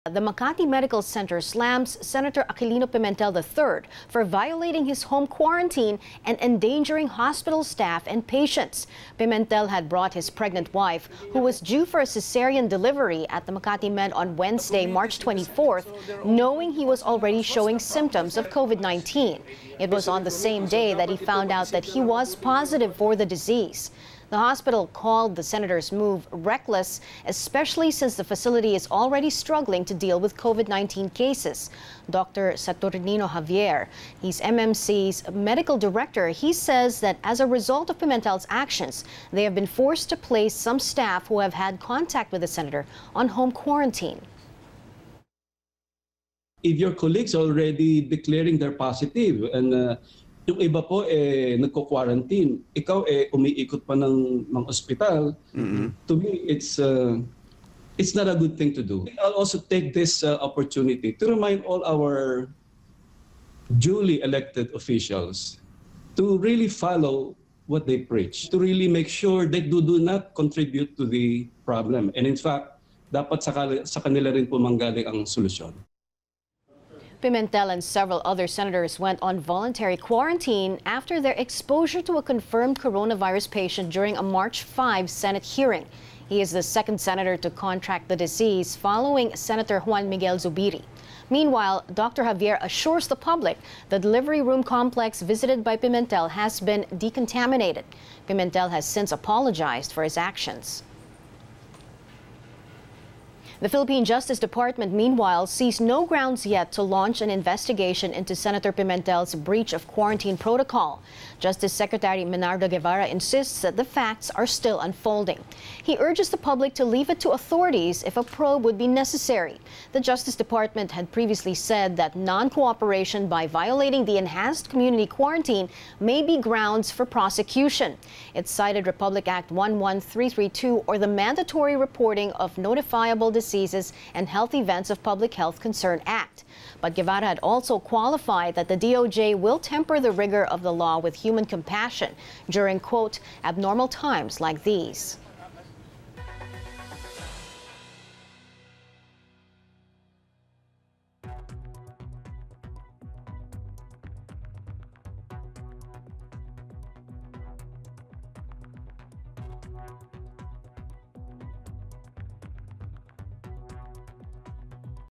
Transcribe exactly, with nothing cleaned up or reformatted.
The Makati Medical Center slams Senator Aquilino Pimentel the third for violating his home quarantine and endangering hospital staff and patients. Pimentel had brought his pregnant wife, who was due for a cesarean delivery at the Makati Med on Wednesday, March twenty-fourth, knowing he was already showing symptoms of COVID nineteen. It was on the same day that he found out that he was positive for the disease. The hospital called the senator's move reckless, especially since the facility is already struggling to deal with COVID nineteen cases. Doctor Saturnino Javier, he's M M C's medical director, he says that as a result of Pimentel's actions, they have been forced to place some staff who have had contact with the senator on home quarantine. If your colleagues are already declaring they're positive and uh, yung iba po eh nagko-quarantine, ikaw eh umiikot pa ng ng ospital, mm-hmm. To me it's uh, it's not a good thing to do. I'll also take this uh, opportunity to remind all our duly elected officials to really follow what they preach, to really make sure they do, do not contribute to the problem. And in fact, dapat sa, sa kanila rin po manggaling ang solusyon. Pimentel and several other senators went on voluntary quarantine after their exposure to a confirmed coronavirus patient during a March fifth Senate hearing. He is the second senator to contract the disease following Senator Juan Miguel Zubiri. Meanwhile, Doctor Javier assures the public the delivery room complex visited by Pimentel has been decontaminated. Pimentel has since apologized for his actions. The Philippine Justice Department, meanwhile, sees no grounds yet to launch an investigation into Senator Pimentel's breach of quarantine protocol. Justice Secretary Menardo Guevara insists that the facts are still unfolding. He urges the public to leave it to authorities if a probe would be necessary. The Justice Department had previously said that non-cooperation by violating the enhanced community quarantine may be grounds for prosecution. It cited Republic Act one one three three two, or the Mandatory Reporting of Notifiable Diseases and Health Events of Public Health Concern Act. But Guevara had also qualified that the D O J will temper the rigor of the law with human compassion during, quote, abnormal times like these.